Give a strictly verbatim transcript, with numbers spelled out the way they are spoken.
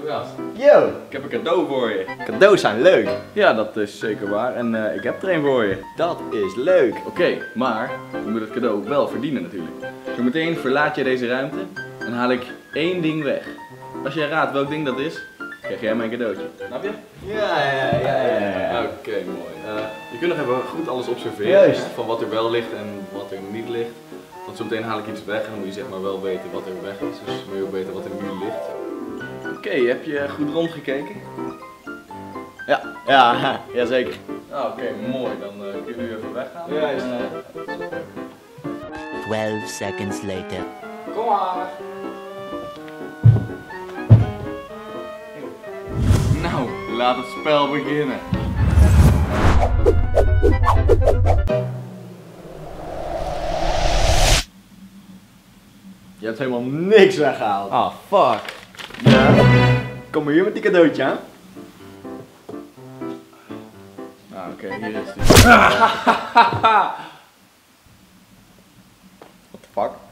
gast. Yo! Ik heb een cadeau voor je. Cadeaus zijn leuk. Ja, dat is zeker waar. En uh, ik heb er een voor je. Dat is leuk. Oké, okay, maar je moet het cadeau wel verdienen natuurlijk. Zometeen verlaat je deze ruimte en haal ik één ding weg. Als jij raadt welk ding dat is, krijg jij mijn cadeautje. Snap je? Ja, ja, ja, ja. ja. Oké, okay, mooi. Uh, je kunt nog even goed alles observeren. Juist. Van wat er wel ligt en wat er niet ligt. Want zometeen haal ik iets weg en dan moet je zeg maar wel weten wat er weg is. Dus moet je ook weten wat er nu ligt. Oké, okay, heb je goed rondgekeken? Ja, ja, ja zeker. Ah, oké, okay, mooi. Dan uh, kun je nu even weggaan. Ja, is uh... twaalf seconds later. Kom maar! Nou, laat het spel beginnen. Je hebt helemaal niks weggehaald. Ah, fuck. Ja. Kom maar hier met die cadeautje aan. Ah, oké, okay, hier is die. What the fuck?